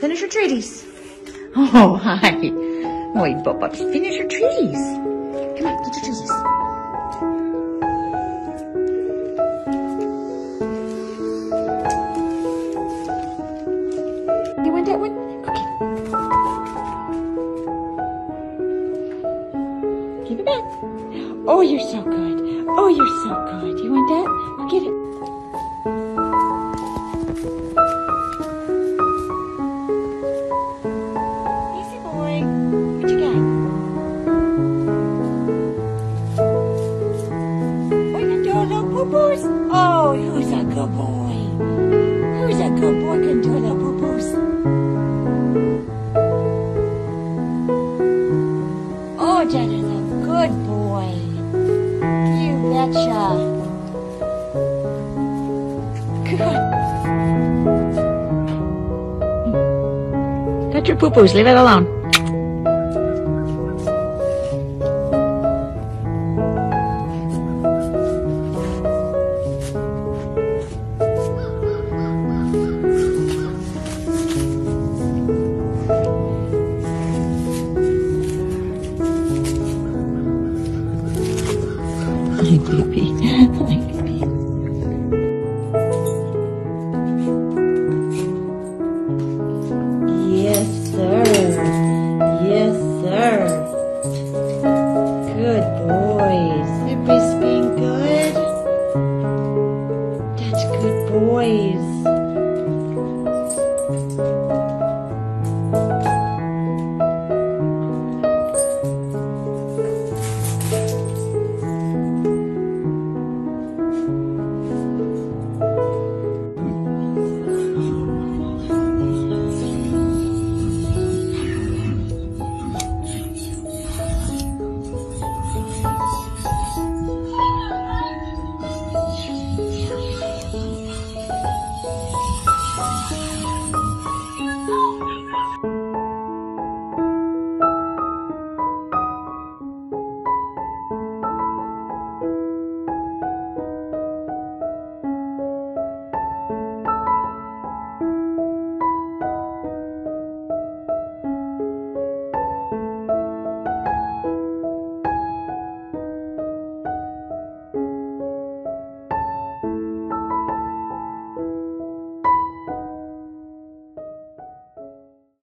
Finish your treaties. Oh, hi. Oi, Bubba, finish your treaties. Come on, get your treaties. You want that one? Okay. Give it back. Oh, you're so good. Oh, you're so good. You want that? Go get it. Easy boy. What you got? Oh, you can do a little poo-poos? Oh, who's a good boy? Who's a good boy can do a little poo-poos? Oh, that is a good boy. You betcha. Good. Touch your poo-poos, leave it alone. Hey, baby.